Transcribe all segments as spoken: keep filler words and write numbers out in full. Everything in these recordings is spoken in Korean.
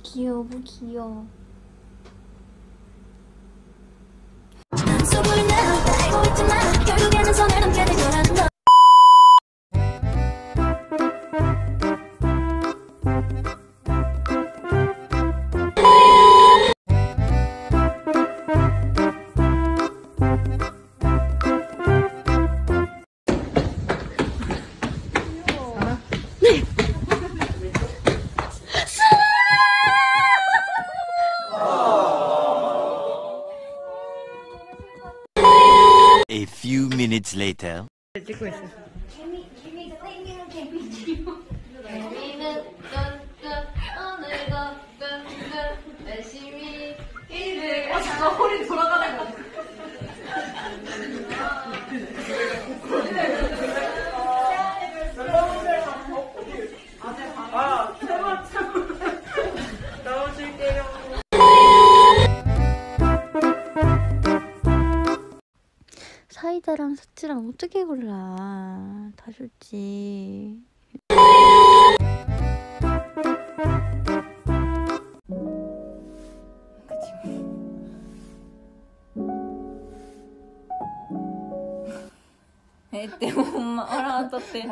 귀여워 귀여워. A few minutes later. 찍고 있어. 아 진짜 허리 돌아가는 거. 아, 참아, 참아. 나오실게요. 사이다랑 사치랑 어떻게 골라? 다 좋지. 때 엄마 알아봤대.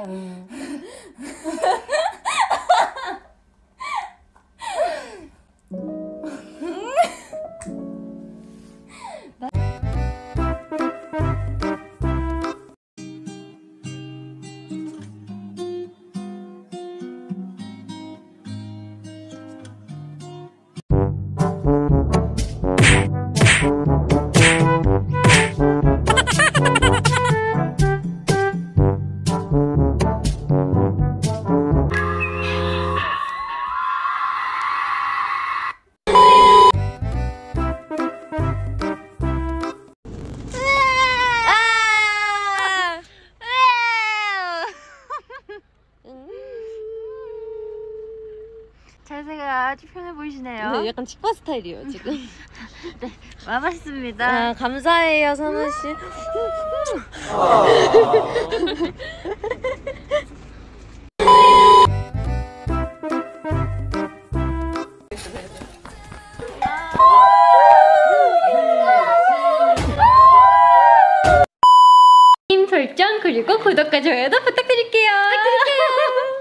자세가 아주 편해 보이시네요. 네, 약간 치과 스타일이에요 지금. 네, 와봤습니다. 아, 감사해요 선우 씨. 설정 그리고 구독과 좋아요도 부탁드릴게요. 부탁드릴게요.